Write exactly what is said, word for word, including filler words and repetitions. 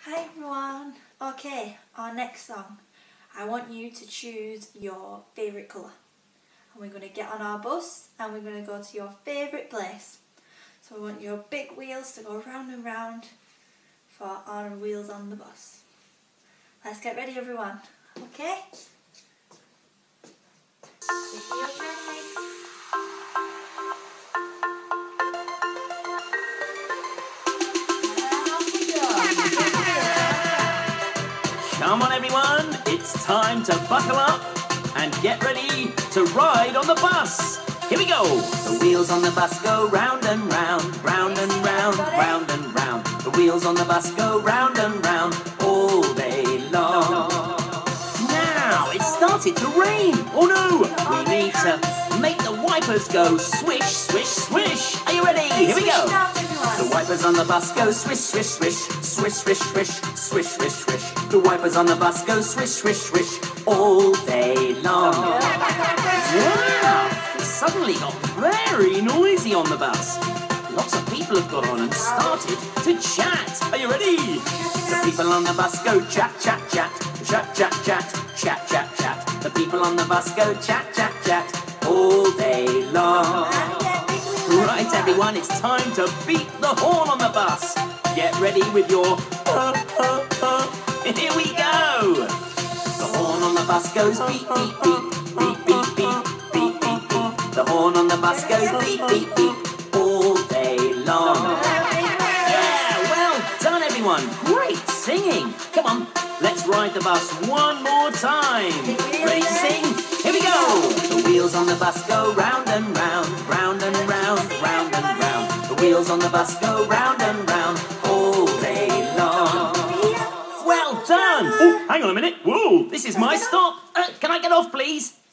Hi everyone. Okay, our next song. I want you to choose your favourite colour. And we're going to get on our bus and we're going to go to your favourite place. So we want your big wheels to go round and round for our wheels on the bus. Let's get ready everyone. Okay? Get wheels ready. Come on everyone, it's time to buckle up and get ready to ride on the bus. Here we go. The wheels on the bus go round and round, round and round, round and round. The wheels on the bus go round and round all day long. Now, it started to rain. Oh no, we need to make the wipers go swish, swish, swish. Are you ready? Here we go. The wipers on the bus go swish, swish, swish, swish, swish, swish, swish, swish, swish. The wipers on the bus go swish, swish, swish all day long. Wow! It suddenly got very noisy on the bus. Lots of people have got on and started to chat. Are you ready? The people on the bus go chat, chat, chat, chat, chat, chat, chat, chat, chat. The people on the bus go chat, chat, chat all day long. Right, everyone, it's time to beat the horn on the bus. Get ready with your uh, uh, uh. Here we go. The horn on the bus goes beep, beep, beep, beep, beep, beep, beep, beep, beep. The horn on the bus goes beep, beep, beep all day long. Yeah, well done, everyone. Great singing. Come on, let's ride the bus one more time. Ready to sing? Here we go. The wheels on the bus go round and round, round and round, round and round. The wheels on the bus go round and round all day long. Well done. Oh, hang on a minute. Whoa, this is my stop. Uh, can I get off, please?